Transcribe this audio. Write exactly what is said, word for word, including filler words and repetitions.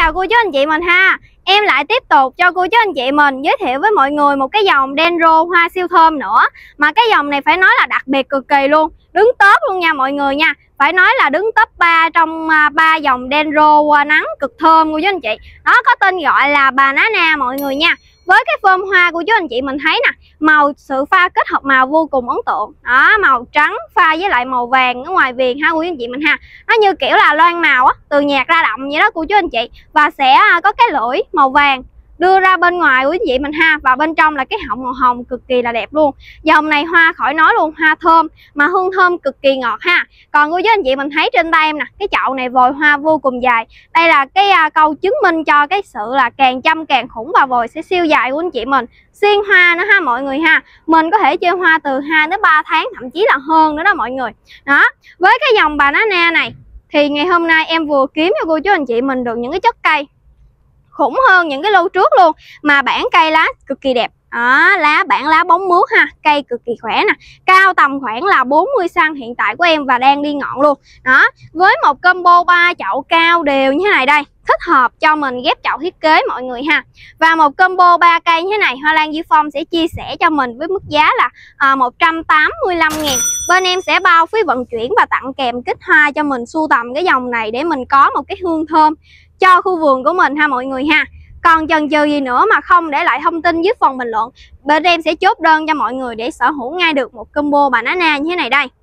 chào cô chú anh chị mình ha. Em lại tiếp tục cho cô chú anh chị mình giới thiệu với mọi người một cái dòng dendro hoa siêu thơm nữa. Mà cái dòng này phải nói là đặc biệt cực kỳ luôn, đứng top luôn nha mọi người nha. Phải nói là đứng top ba trong ba dòng dendro hoa nắng cực thơm cô chú anh chị. Nó có tên gọi là Banana mọi người nha. Với cái phơm hoa của chú anh chị mình thấy nè, màu sự pha kết hợp màu vô cùng ấn tượng. Đó, màu trắng pha với lại màu vàng ở ngoài viền ha cô chú anh chị mình ha. Nó như kiểu là loang màu á, từ nhạt ra đậm vậy đó cô chú anh chị. Và sẽ có cái lưỡi màu vàng đưa ra bên ngoài của anh chị mình ha, và bên trong là cái họng màu hồng cực kỳ là đẹp luôn. Dòng này hoa khỏi nói luôn, hoa thơm mà hương thơm cực kỳ ngọt ha. Còn cô chú anh chị mình thấy trên tay em nè, cái chậu này vòi hoa vô cùng dài. Đây là cái uh, câu chứng minh cho cái sự là càng chăm càng khủng, và vòi sẽ siêu dài của anh chị mình. Xuyên hoa nữa ha mọi người ha. Mình có thể chơi hoa từ hai đến ba tháng, thậm chí là hơn nữa đó mọi người. Đó, với cái dòng Banana này thì ngày hôm nay em vừa kiếm cho cô chú anh chị mình được những cái chất cây khủng hơn những cái lô trước luôn, mà bản cây lá cực kỳ đẹp. Đó, lá bản lá bóng mướt ha, cây cực kỳ khỏe nè, cao tầm khoảng là bốn mươi xăng hiện tại của em và đang đi ngọn luôn. Đó, với một combo ba chậu cao đều như thế này đây, thích hợp cho mình ghép chậu thiết kế mọi người ha. Và một combo ba cây như thế này, Hoa Lan Duy Phong sẽ chia sẻ cho mình với mức giá là à, một trăm tám mươi lăm ngàn. Bên em sẽ bao phí vận chuyển và tặng kèm kit hoa cho mình sưu tầm cái dòng này để mình có một cái hương thơm cho khu vườn của mình ha mọi người ha. Còn chần chừ gì nữa mà không để lại thông tin dưới phần bình luận, bên em sẽ chốt đơn cho mọi người để sở hữu ngay được một combo Banana như thế này đây.